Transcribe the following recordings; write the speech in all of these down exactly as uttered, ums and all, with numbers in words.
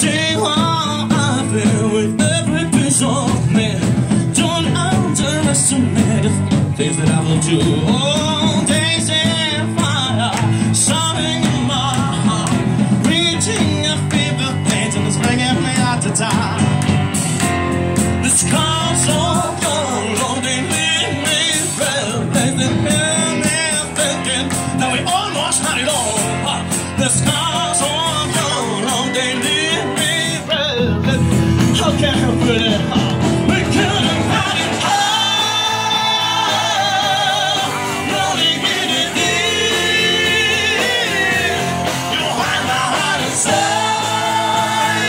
See how I feel with every piece of me. Don't underestimate the things that I will do. Oh, days and fire, something in my heart, reaching a fever pain and it's bringing me out to die. The scars of your love, they leave me breathless. They hear me thinking that we almost had it all. The scars of your love, they leave me breathless. How can I put it out? We couldn't find it all. Rolling in the deep, you hide my heart inside.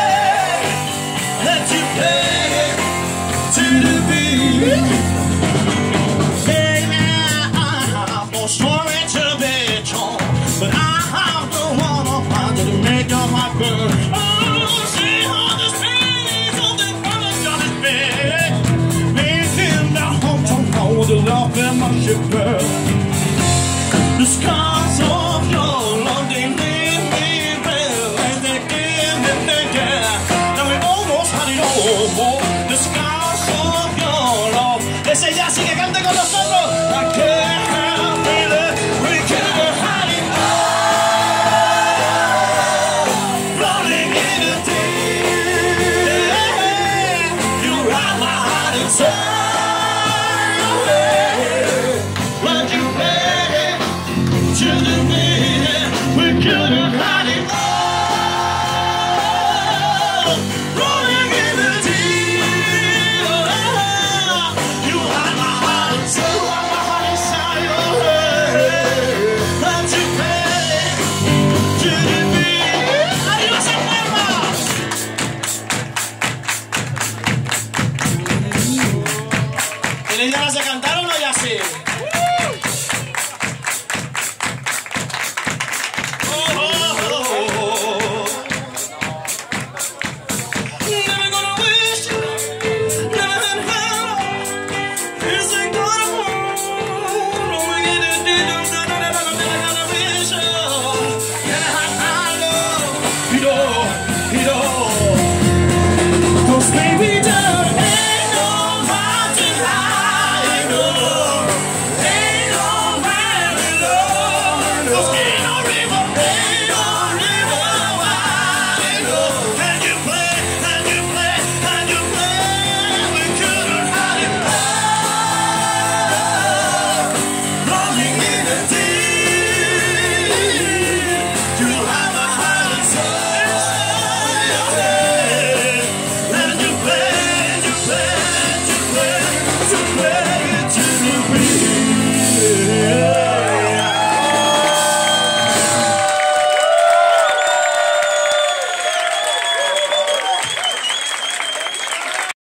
Let you play to the beat. Baby, I have no story to be told, but I have the one of mine to make your heart burn. Oh, see all the space of the promise of this bed. Making the home to know the love in my ship girl. The scars of your love, they leave me real, and they give me thinking that we almost had it all. The scars of your love. Ese ya sigue, cante con nosotros. I can't help it, we couldn't hide it all. Rolling in the deep, you hide my heart inside. Let you play to the beat, we couldn't hide it all. Rolling in the deep, you hide my heart inside. You hide my heart inside your head. Let you play to the beat. ¡Arriba esa palma! ¿Tenéis ganas de cantar o no ya sí? Oh, oh, oh, oh. Never gonna wish you, never had help. Is it gonna hold? Rolling in the deep, never gonna wish you, never had love. You know, you know. 'Cause baby, there ain't no mountain high enough, ain't no valley low, 'cause ain't no river, ain't no river wide enough. And you play, and you play, and you play, we couldn't hide it all. Rolling in the deep, you hide my heart inside your head. And you play, and you play, and you play, you play it to the beat.